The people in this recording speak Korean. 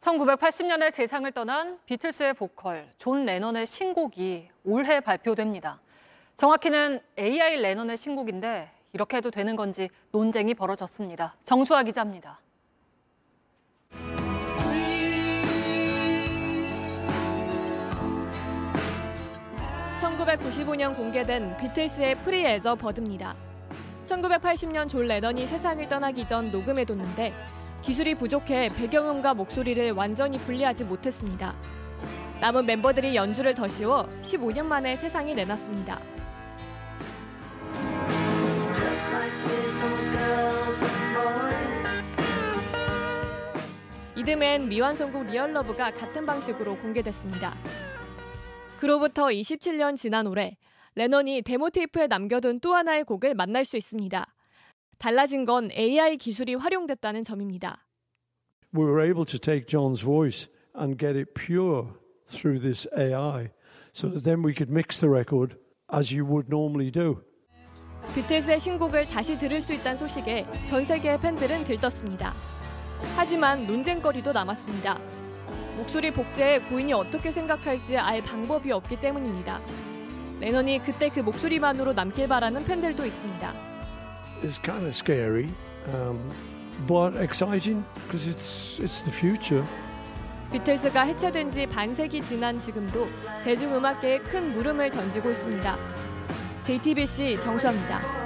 1980년에 세상을 떠난 비틀스의 보컬 존 레넌의 신곡이 올해 발표됩니다. 정확히는 AI 레넌의 신곡인데 이렇게 해도 되는 건지 논쟁이 벌어졌습니다. 정수아 기자입니다. (1995년) 공개된 비틀스의 프리 애저 버드입니다. 1980년 존 레넌이 세상을 떠나기 전 녹음해뒀는데 기술이 부족해 배경음과 목소리를 완전히 분리하지 못했습니다. 남은 멤버들이 연주를 더 씌워 15년 만에 세상에 내놨습니다. 이듬해엔 미완성곡 리얼러브가 같은 방식으로 공개됐습니다. 그로부터 27년 지난 올해 레넌이 데모 테이프에 남겨둔 또 하나의 곡을 만날 수 있습니다. 달라진 건 AI 기술이 활용됐다는 점입니다. We were able to take John's voice and get it pure through this AI, so that then we could mix the record as you would normally do. 비틀스의 신곡을 다시 들을 수 있다는 소식에 전 세계의 팬들은 들떴습니다. 하지만 논쟁거리도 남았습니다. 목소리 복제에 고인이 어떻게 생각할지 알 방법이 없기 때문입니다. 레넌이 그때 그 목소리만으로 남길 바라는 팬들도 있습니다. It's kind of scary, but exciting because it's the future. 비틀스가 해체된 지 반세기 지난 지금도 대중음악계에 큰 물음을 던지고 있습니다. JTBC 정수아입니다.